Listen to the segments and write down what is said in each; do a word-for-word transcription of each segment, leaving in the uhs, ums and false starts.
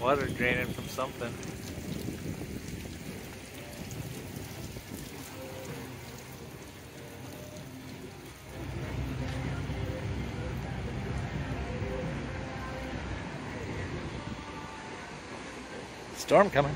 Water draining from something. Storm coming.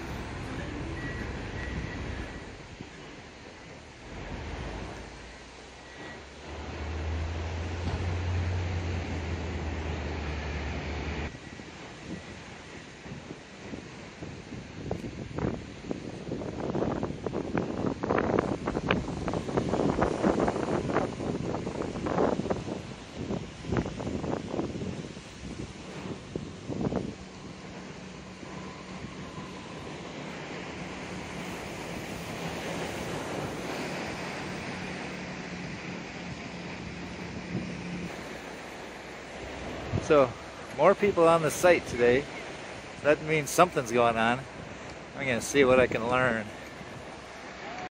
So, more people on the site today. That means something's going on. I'm going to see what I can learn.